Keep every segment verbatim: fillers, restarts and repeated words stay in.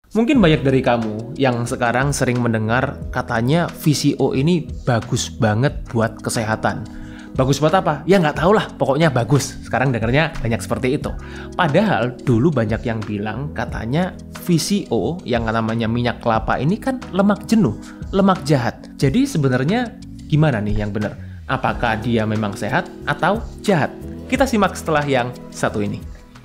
Mungkin banyak dari kamu yang sekarang sering mendengar katanya V C O ini bagus banget buat kesehatan. Bagus buat apa? Ya nggak tahu lah, pokoknya bagus. Sekarang dengarnya banyak seperti itu. Padahal dulu banyak yang bilang katanya V C O yang namanya minyak kelapa ini kan lemak jenuh, lemak jahat. Jadi sebenarnya gimana nih yang benar? Apakah dia memang sehat atau jahat? Kita simak setelah yang satu ini.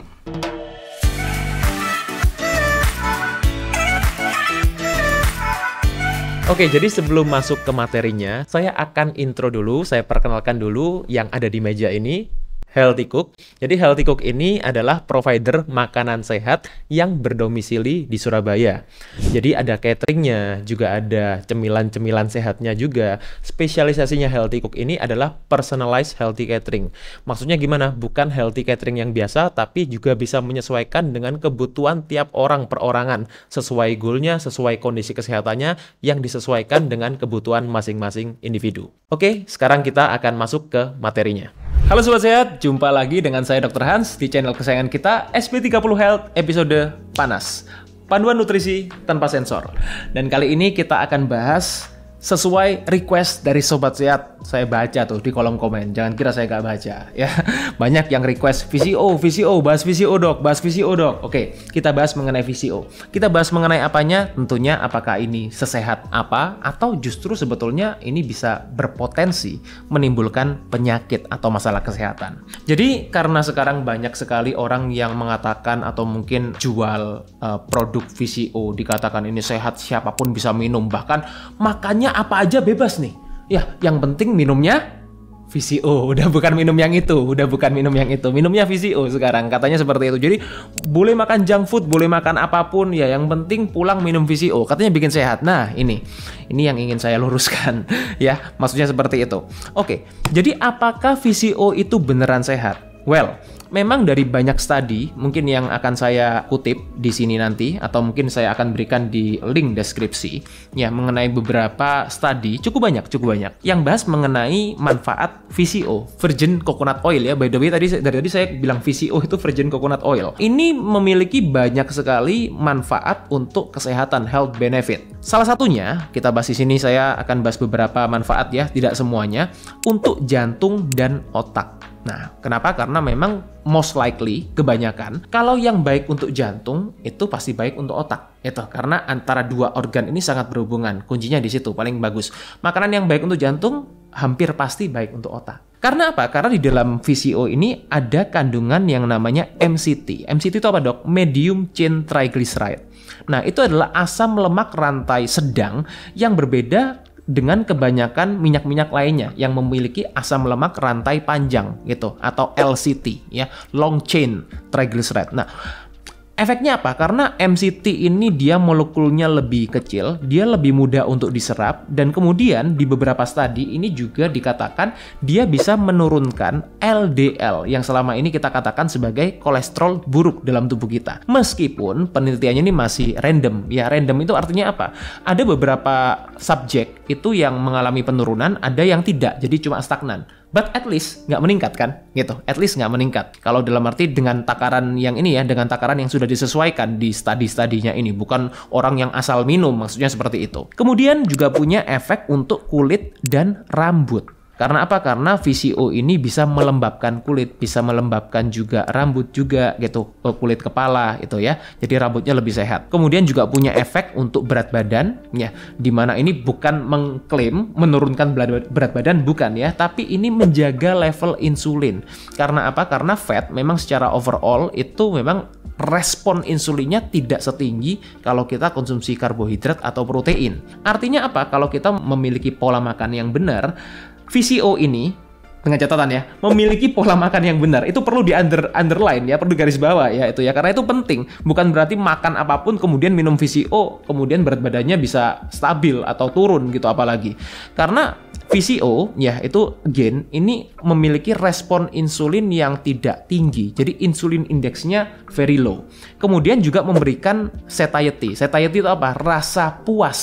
Oke, jadi sebelum masuk ke materinya, saya akan intro dulu, saya perkenalkan dulu yang ada di meja ini. Healthy Cook. Jadi Healthy Cook ini adalah provider makanan sehat yang berdomisili di Surabaya. Jadi ada cateringnya, juga ada cemilan-cemilan sehatnya juga. Spesialisasinya Healthy Cook ini adalah personalized healthy catering. Maksudnya gimana? Bukan healthy catering yang biasa, tapi juga bisa menyesuaikan dengan kebutuhan tiap orang perorangan. Sesuai goalnya, sesuai kondisi kesehatannya, yang disesuaikan dengan kebutuhan masing-masing individu. Oke, sekarang kita akan masuk ke materinya. Halo Sobat Sehat, jumpa lagi dengan saya dokter Hans di channel kesayangan kita S P tiga puluh Health episode Panas, panduan nutrisi tanpa sensor. Dan kali ini kita akan bahas sesuai request dari Sobat Sehat. Saya baca tuh di kolom komen, jangan kira saya gak baca ya. Banyak yang request V C O, V C O, bahas V C O dok, bahas V C O dok. Oke, kita bahas mengenai V C O. Kita bahas mengenai apanya? Tentunya apakah ini sesehat apa, atau justru sebetulnya ini bisa berpotensi menimbulkan penyakit atau masalah kesehatan. Jadi karena sekarang banyak sekali orang yang mengatakan atau mungkin jual uh, produk V C O, dikatakan ini sehat, siapapun bisa minum, bahkan makannya apa aja bebas nih. Ya, yang penting minumnya V C O, udah bukan minum yang itu, udah bukan minum yang itu, minumnya V C O sekarang, katanya seperti itu. Jadi boleh makan junk food, boleh makan apapun, ya yang penting pulang minum V C O, katanya bikin sehat. Nah ini, ini yang ingin saya luruskan, ya, maksudnya seperti itu. Oke, jadi apakah V C O itu beneran sehat? Well, memang dari banyak studi, mungkin yang akan saya kutip di sini nanti, atau mungkin saya akan berikan di link deskripsi, ya, mengenai beberapa studi, cukup banyak, cukup banyak, yang bahas mengenai manfaat V C O, virgin coconut oil ya. By the way, tadi dari tadi saya bilang V C O itu virgin coconut oil. Ini memiliki banyak sekali manfaat untuk kesehatan, health benefit. Salah satunya, kita bahas di sini, saya akan bahas beberapa manfaat ya, tidak semuanya, untuk jantung dan otak. Nah, kenapa? Karena memang most likely, kebanyakan, kalau yang baik untuk jantung, itu pasti baik untuk otak. Itu, karena antara dua organ ini sangat berhubungan. Kuncinya di situ, paling bagus. Makanan yang baik untuk jantung, hampir pasti baik untuk otak. Karena apa? Karena di dalam V C O ini ada kandungan yang namanya M C T. M C T itu apa dok? Medium Chain Triglyceride. Nah, itu adalah asam lemak rantai sedang yang berbeda dengan kebanyakan minyak-minyak lainnya yang memiliki asam lemak rantai panjang gitu, atau L C T ya, long chain triglyceride. Nah, efeknya apa? Karena M C T ini dia molekulnya lebih kecil, dia lebih mudah untuk diserap, dan kemudian di beberapa studi ini juga dikatakan dia bisa menurunkan L D L yang selama ini kita katakan sebagai kolesterol buruk dalam tubuh kita. Meskipun penelitiannya ini masih random. Ya, random itu artinya apa? Ada beberapa subjek itu yang mengalami penurunan, ada yang tidak, jadi cuma stagnan. But at least nggak meningkat kan, gitu. At least nggak meningkat. Kalau dalam arti dengan takaran yang ini ya, dengan takaran yang sudah disesuaikan di studi-studinya ini, bukan orang yang asal minum, maksudnya seperti itu. Kemudian juga punya efek untuk kulit dan rambut. Karena apa? Karena V C O ini bisa melembabkan kulit, bisa melembabkan juga rambut juga gitu, kulit kepala itu ya. Jadi rambutnya lebih sehat. Kemudian juga punya efek untuk berat badan ya, dimana ini bukan mengklaim menurunkan berat badan, bukan ya, tapi ini menjaga level insulin. Karena apa? Karena fat memang secara overall itu memang respon insulinnya tidak setinggi kalau kita konsumsi karbohidrat atau protein. Artinya apa? Kalau kita memiliki pola makan yang benar, V C O ini, dengan catatan ya, memiliki pola makan yang benar. Itu perlu di under, underline ya, perlu garis bawah ya itu ya, karena itu penting. Bukan berarti makan apapun kemudian minum V C O, kemudian berat badannya bisa stabil atau turun gitu apalagi. Karena V C O ya itu again ini memiliki respon insulin yang tidak tinggi. Jadi insulin indeksnya very low. Kemudian juga memberikan satiety. Satiety itu apa? Rasa puas.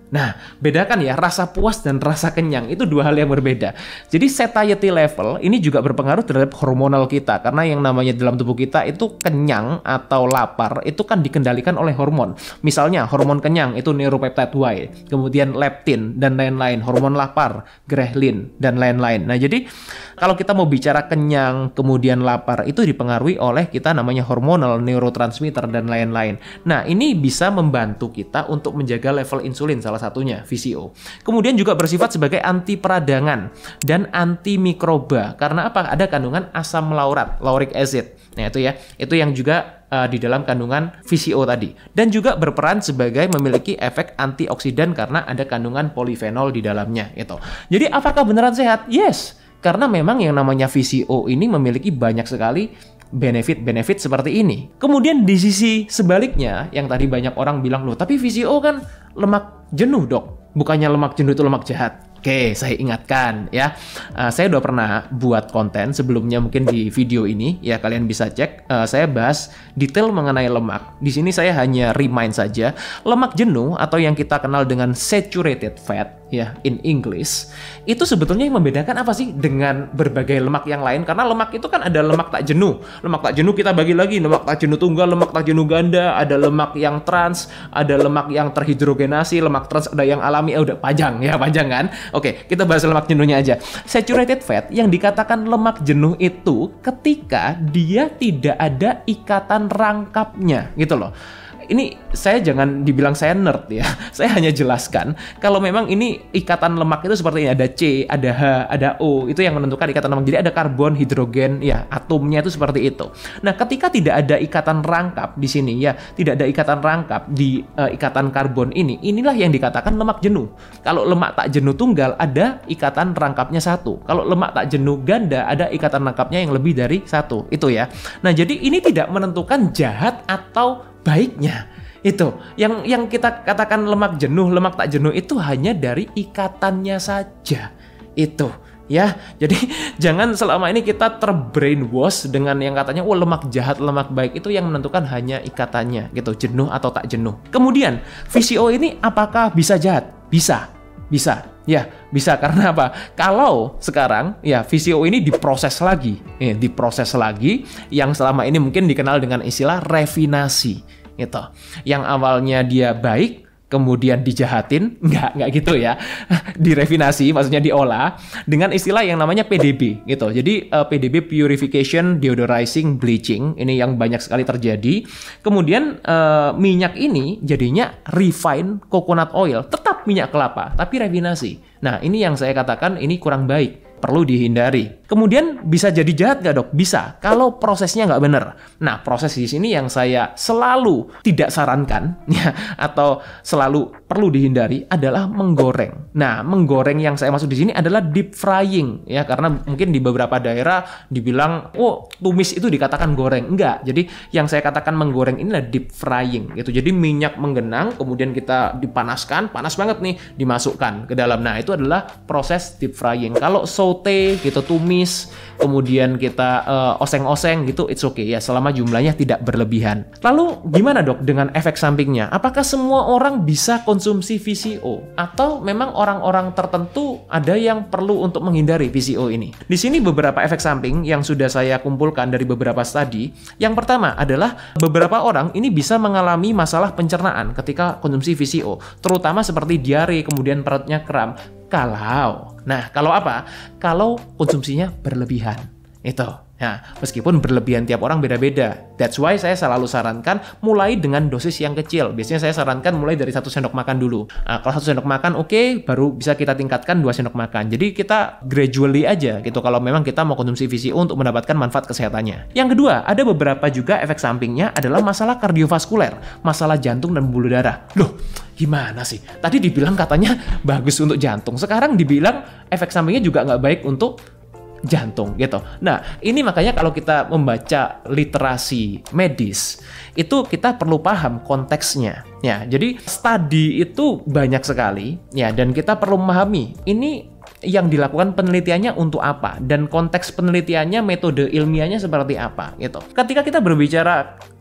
Nah, bedakan ya, rasa puas dan rasa kenyang itu dua hal yang berbeda. Jadi satiety level ini juga berpengaruh terhadap hormonal kita, karena yang namanya dalam tubuh kita itu kenyang atau lapar itu kan dikendalikan oleh hormon. Misalnya hormon kenyang itu neuropeptide Y, kemudian leptin dan lain-lain, hormon lapar, ghrelin dan lain-lain. Nah, jadi kalau kita mau bicara kenyang kemudian lapar itu dipengaruhi oleh kita namanya hormonal, neurotransmitter dan lain-lain. Nah, ini bisa membantu kita untuk menjaga level insulin salah satunya V C O. Kemudian juga bersifat sebagai anti peradangan dan anti mikroba. Karena apa? Ada kandungan asam laurat, lauric acid. Nah, itu ya. Itu yang juga uh, di dalam kandungan V C O tadi. Dan juga berperan sebagai memiliki efek antioksidan karena ada kandungan polifenol di dalamnya itu. Jadi apakah beneran sehat? Yes. Karena memang yang namanya V C O ini memiliki banyak sekali benefit-benefit seperti ini. Kemudian di sisi sebaliknya, yang tadi banyak orang bilang, loh tapi V C O kan lemak jenuh dok, bukannya lemak jenuh itu lemak jahat. Oke, saya ingatkan ya, uh, saya udah pernah buat konten sebelumnya mungkin di video ini ya, kalian bisa cek. Uh, saya bahas detail mengenai lemak. Di sini saya hanya remind saja, lemak jenuh atau yang kita kenal dengan saturated fat ya in English, itu sebetulnya yang membedakan apa sih dengan berbagai lemak yang lain? Karena lemak itu kan ada lemak tak jenuh. Lemak tak jenuh kita bagi lagi, lemak tak jenuh tunggal, lemak tak jenuh ganda, ada lemak yang trans, ada lemak yang terhidrogenasi, lemak trans ada yang alami. Eh, udah panjang ya, panjang kan? Oke, kita bahas lemak jenuhnya aja. Saturated fat yang dikatakan lemak jenuh itu ketika dia tidak ada ikatan rangkapnya gitu loh. Ini saya jangan dibilang saya nerd ya. Saya hanya jelaskan kalau memang ini ikatan lemak itu seperti ini, ada C, ada H, ada O, itu yang menentukan ikatan lemak. Jadi ada karbon, hidrogen, ya atomnya itu seperti itu. Nah, ketika tidak ada ikatan rangkap di sini ya, tidak ada ikatan rangkap di uh, ikatan karbon ini, inilah yang dikatakan lemak jenuh. Kalau lemak tak jenuh tunggal ada ikatan rangkapnya satu. Kalau lemak tak jenuh ganda ada ikatan rangkapnya yang lebih dari satu. Itu ya. Nah, jadi ini tidak menentukan jahat atau baiknya. Itu yang yang kita katakan lemak jenuh, lemak tak jenuh itu hanya dari ikatannya saja. Itu ya. Jadi jangan selama ini kita terbrainwash dengan yang katanya wah lemak jahat, lemak baik. Itu yang menentukan hanya ikatannya gitu, jenuh atau tak jenuh. Kemudian V C O ini apakah bisa jahat? Bisa. Bisa. Ya, bisa karena apa? Kalau sekarang ya V C O ini diproses lagi. Eh, diproses lagi yang selama ini mungkin dikenal dengan istilah refinasi gitu. Yang awalnya dia baik kemudian dijahatin, nggak nggak gitu ya, direfinasi maksudnya diolah dengan istilah yang namanya P D B gitu. Jadi uh, P D B purification deodorizing bleaching ini yang banyak sekali terjadi. Kemudian uh, minyak ini jadinya refined coconut oil, tetap minyak kelapa tapi refinasi. Nah, ini yang saya katakan ini kurang baik, perlu dihindari. Kemudian bisa jadi jahat nggak dok? Bisa, kalau prosesnya nggak benar. Nah, proses di sini yang saya selalu tidak sarankan ya, atau selalu perlu dihindari adalah menggoreng. Nah, menggoreng yang saya maksud di sini adalah deep frying ya, karena mungkin di beberapa daerah dibilang, oh tumis itu dikatakan goreng. Enggak. Jadi yang saya katakan menggoreng inilah deep frying gitu. Jadi minyak menggenang, kemudian kita dipanaskan, panas banget nih, dimasukkan ke dalam. Nah, itu adalah proses deep frying. Kalau saute gitu, tumis, kemudian kita uh, oseng-oseng gitu, it's okay ya, selama jumlahnya tidak berlebihan. Lalu gimana dok dengan efek sampingnya? Apakah semua orang bisa konsumsi V C O? Atau memang orang-orang tertentu ada yang perlu untuk menghindari V C O ini? Di sini beberapa efek samping yang sudah saya kumpulkan dari beberapa studi. Yang pertama adalah beberapa orang ini bisa mengalami masalah pencernaan ketika konsumsi V C O, terutama seperti diare, kemudian perutnya kram. Kalau, nah kalau apa? Kalau konsumsinya berlebihan, itu. Nah, meskipun berlebihan tiap orang beda-beda. That's why saya selalu sarankan mulai dengan dosis yang kecil. Biasanya saya sarankan mulai dari satu sendok makan dulu. Nah, kalau satu sendok makan oke, okay, baru bisa kita tingkatkan dua sendok makan. Jadi kita gradually aja gitu kalau memang kita mau konsumsi V C O untuk mendapatkan manfaat kesehatannya. Yang kedua, ada beberapa juga efek sampingnya adalah masalah kardiovaskuler, masalah jantung dan pembuluh darah. Loh, gimana sih? Tadi dibilang katanya bagus untuk jantung. Sekarang dibilang efek sampingnya juga nggak baik untuk jantung gitu. Nah, ini makanya kalau kita membaca literasi medis, itu kita perlu paham konteksnya. Ya, jadi studi itu banyak sekali ya, dan kita perlu memahami ini yang dilakukan penelitiannya untuk apa dan konteks penelitiannya, metode ilmiahnya seperti apa gitu. Ketika kita berbicara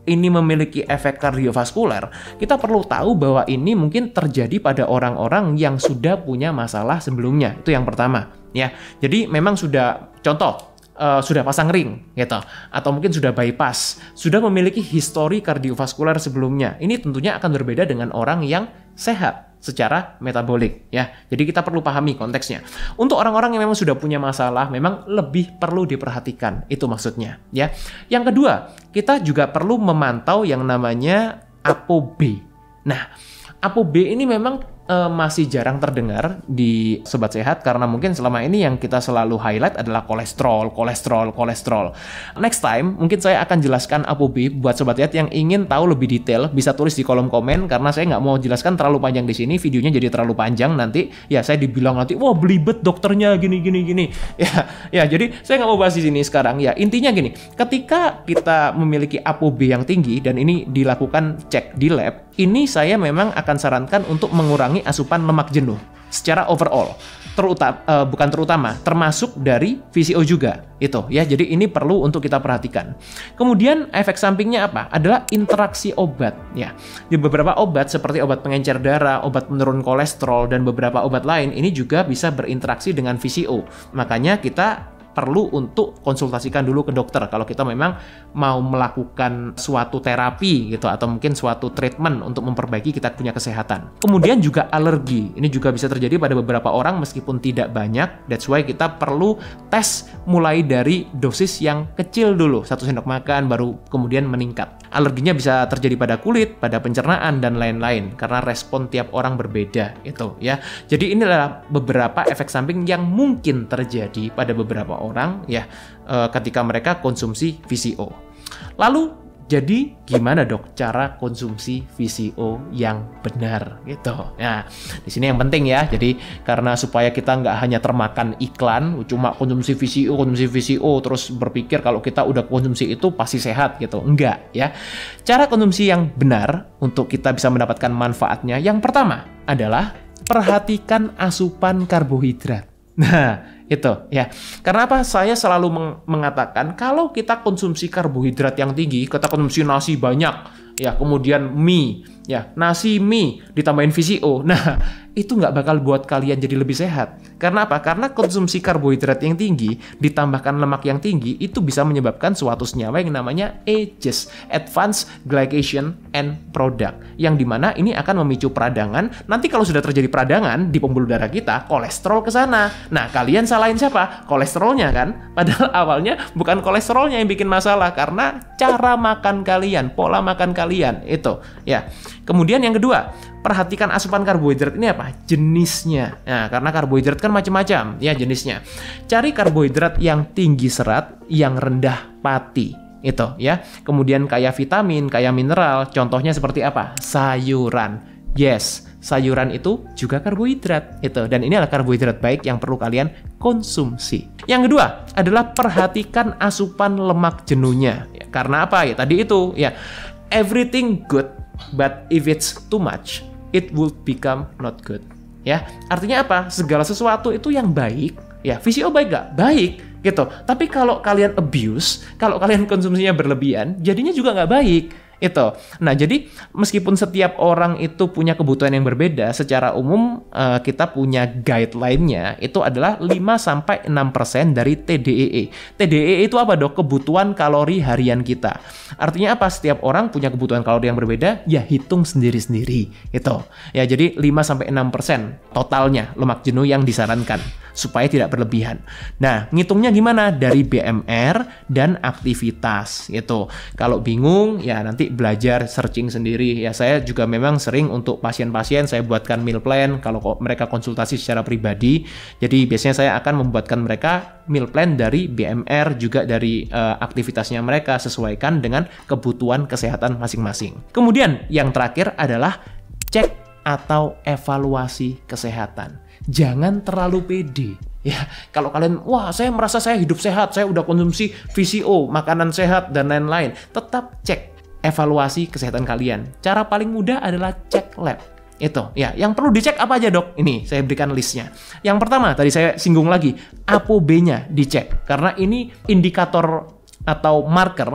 ini memiliki efek kardiovaskuler, kita perlu tahu bahwa ini mungkin terjadi pada orang-orang yang sudah punya masalah sebelumnya. Itu yang pertama, ya. Jadi memang sudah, contoh, uh, sudah pasang ring, gitu, atau mungkin sudah bypass, sudah memiliki histori kardiovaskuler sebelumnya. Ini tentunya akan berbeda dengan orang yang sehat secara metabolik, ya. Jadi kita perlu pahami konteksnya. Untuk orang-orang yang memang sudah punya masalah, memang lebih perlu diperhatikan. Itu maksudnya, ya. Yang kedua, kita juga perlu memantau yang namanya A P O B. Nah, A P O B ini memang Uh, masih jarang terdengar di Sobat Sehat karena mungkin selama ini yang kita selalu highlight adalah kolesterol, kolesterol, kolesterol. Next time mungkin saya akan jelaskan A P O B buat Sobat Sehat yang ingin tahu lebih detail, bisa tulis di kolom komen karena saya nggak mau jelaskan terlalu panjang di sini, videonya jadi terlalu panjang nanti. Ya saya dibilang nanti, wah belibet dokternya gini gini gini. Ya, ya jadi saya nggak mau bahas di sini sekarang. Ya intinya gini, ketika kita memiliki A P O B yang tinggi dan ini dilakukan cek di lab, ini saya memang akan sarankan untuk mengurangi asupan lemak jenuh secara overall, terutama uh, bukan terutama, termasuk dari V C O juga itu, ya. Jadi ini perlu untuk kita perhatikan. Kemudian efek sampingnya apa? Adalah interaksi obat, ya. Di beberapa obat seperti obat pengencer darah, obat penurun kolesterol dan beberapa obat lain ini juga bisa berinteraksi dengan V C O. Makanya kita perlu untuk konsultasikan dulu ke dokter kalau kita memang mau melakukan suatu terapi gitu atau mungkin suatu treatment untuk memperbaiki kita punya kesehatan. Kemudian juga alergi. Ini juga bisa terjadi pada beberapa orang meskipun tidak banyak. That's why kita perlu tes mulai dari dosis yang kecil dulu, satu sendok makan baru kemudian meningkat. Alerginya bisa terjadi pada kulit, pada pencernaan dan lain-lain karena respon tiap orang berbeda itu, ya. Jadi inilah beberapa efek samping yang mungkin terjadi pada beberapa orang, ya, ketika mereka konsumsi V C O. Lalu jadi gimana dok cara konsumsi V C O yang benar gitu? Nah, di sini yang penting ya. Jadi karena supaya kita nggak hanya termakan iklan, cuma konsumsi V C O, konsumsi V C O, terus berpikir kalau kita udah konsumsi itu pasti sehat gitu. Enggak ya. Cara konsumsi yang benar untuk kita bisa mendapatkan manfaatnya, yang pertama adalah perhatikan asupan karbohidrat. Nah, itu ya. Karena apa? Saya selalu meng mengatakan kalau kita konsumsi karbohidrat yang tinggi, kita konsumsi nasi banyak, ya, kemudian mie, ya, nasi mie ditambahin V C O. Nah, itu nggak bakal buat kalian jadi lebih sehat. Karena apa? Karena konsumsi karbohidrat yang tinggi ditambahkan lemak yang tinggi itu bisa menyebabkan suatu senyawa yang namanya A G E S, Advanced Glycation End Product, yang dimana ini akan memicu peradangan. Nanti kalau sudah terjadi peradangan di pembuluh darah kita, kolesterol ke sana. Nah, kalian salahin siapa? Kolesterolnya kan? Padahal awalnya bukan kolesterolnya yang bikin masalah, karena cara makan kalian, pola makan kalian itu, ya. Kemudian yang kedua, perhatikan asupan karbohidrat ini apa? Jenisnya. Nah, karena karbohidrat kan macam-macam, ya, jenisnya. Cari karbohidrat yang tinggi serat, yang rendah pati. Itu, ya. Kemudian kaya vitamin, kaya mineral. Contohnya seperti apa? Sayuran. Yes, sayuran itu juga karbohidrat. Itu. Dan ini adalah karbohidrat baik yang perlu kalian konsumsi. Yang kedua adalah perhatikan asupan lemak jenuhnya. Ya, karena apa? Ya, tadi itu, ya. Everything good, but if it's too much, it will become not good. Ya, artinya apa? Segala sesuatu itu yang baik, ya, V C O baik gak? Baik, gitu. Tapi kalau kalian abuse, kalau kalian konsumsinya berlebihan, jadinya juga nggak baik. Itu. Nah, jadi meskipun setiap orang itu punya kebutuhan yang berbeda, secara umum uh, kita punya guideline-nya itu adalah lima sampai enam persen dari T D E E. T D E E itu apa, Dok? Kebutuhan kalori harian kita. Artinya apa? Setiap orang punya kebutuhan kalori yang berbeda, ya hitung sendiri-sendiri. Itu. Ya, jadi lima sampai enam persen totalnya lemak jenuh yang disarankan supaya tidak berlebihan. Nah, ngitungnya gimana? Dari B M R dan aktivitas gitu. Kalau bingung, ya nanti belajar searching sendiri. Ya, saya juga memang sering untuk pasien-pasien saya buatkan meal plan kalau mereka konsultasi secara pribadi. Jadi biasanya saya akan membuatkan mereka meal plan dari B M R, juga dari uh, aktivitasnya mereka, sesuaikan dengan kebutuhan kesehatan masing-masing. Kemudian yang terakhir adalah cek atau evaluasi kesehatan. Jangan terlalu pede. Ya, kalau kalian, wah, saya merasa saya hidup sehat, saya udah konsumsi V C O, makanan sehat dan lain-lain, tetap cek evaluasi kesehatan kalian. Cara paling mudah adalah cek lab. Itu, ya. Yang perlu dicek apa aja, Dok? Ini saya berikan listnya. Yang pertama, tadi saya singgung lagi, A P O B-nya dicek, karena ini indikator atau marker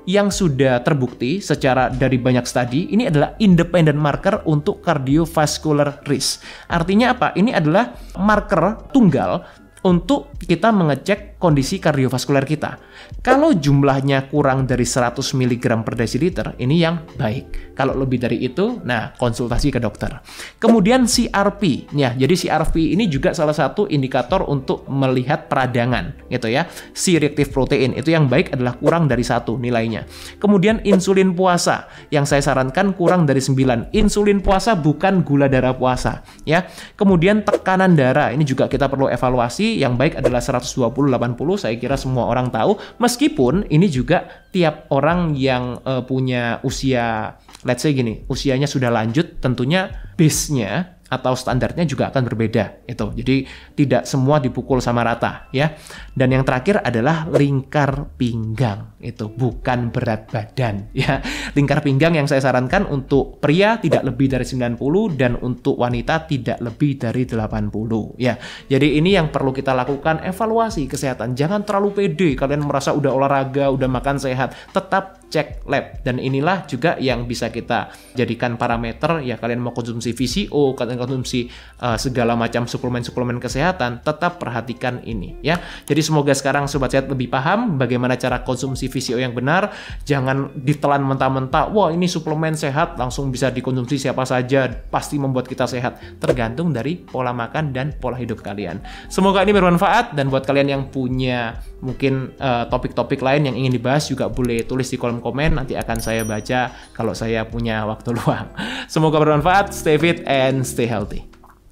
yang sudah terbukti secara dari banyak studi, ini adalah independent marker untuk cardiovascular risk. Artinya apa? Ini adalah marker tunggal untuk kita mengecek kondisi kardiovaskuler kita. Kalau jumlahnya kurang dari seratus miligram per desiliter, ini yang baik. Kalau lebih dari itu, nah konsultasi ke dokter. Kemudian C R P, ya, jadi C R P ini juga salah satu indikator untuk melihat peradangan, gitu ya. C-reactive protein itu yang baik adalah kurang dari satu nilainya. Kemudian insulin puasa, yang saya sarankan kurang dari sembilan. Insulin puasa bukan gula darah puasa, ya. Kemudian tekanan darah, ini juga kita perlu evaluasi. Yang baik adalah seratus dua puluh delapan puluh, saya kira semua orang tahu. Meskipun ini juga tiap orang yang uh, punya usia, let's say gini, usianya sudah lanjut, tentunya base-nya atau standarnya juga akan berbeda itu. Jadi tidak semua dipukul sama rata, ya. Dan yang terakhir adalah lingkar pinggang. Itu bukan berat badan, ya. Lingkar pinggang yang saya sarankan untuk pria tidak lebih dari sembilan puluh dan untuk wanita tidak lebih dari delapan puluh, ya. Jadi ini yang perlu kita lakukan, evaluasi kesehatan. Jangan terlalu pede kalian merasa udah olahraga, udah makan sehat, tetap cek lab. Dan inilah juga yang bisa kita jadikan parameter, ya. Kalian mau konsumsi V C O, kalian konsumsi uh, segala macam suplemen-suplemen kesehatan, tetap perhatikan ini, ya. Jadi semoga sekarang Sobat Sehat lebih paham bagaimana cara konsumsi V C O yang benar. Jangan ditelan mentah-mentah, wah ini suplemen sehat, langsung bisa dikonsumsi siapa saja, pasti membuat kita sehat. Tergantung dari pola makan dan pola hidup kalian. Semoga ini bermanfaat, dan buat kalian yang punya mungkin uh, topik-topik lain yang ingin dibahas juga boleh tulis di kolom komen, nanti akan saya baca kalau saya punya waktu luang. Semoga bermanfaat, stay fit and stay healthy.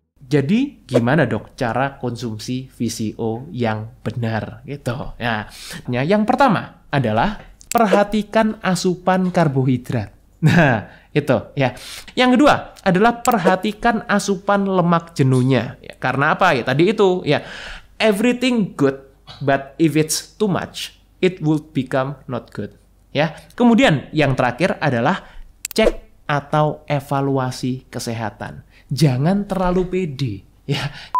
Jadi gimana dok cara konsumsi V C O yang benar gitu? Ya, ya yang pertama adalah perhatikan asupan karbohidrat. Nah, itu ya. Yang kedua adalah perhatikan asupan lemak jenuhnya. Ya, karena apa ya? Tadi itu ya, everything good, but if it's too much, it will become not good. Ya. Kemudian yang terakhir adalah cek atau evaluasi kesehatan. Jangan terlalu pede. Ya,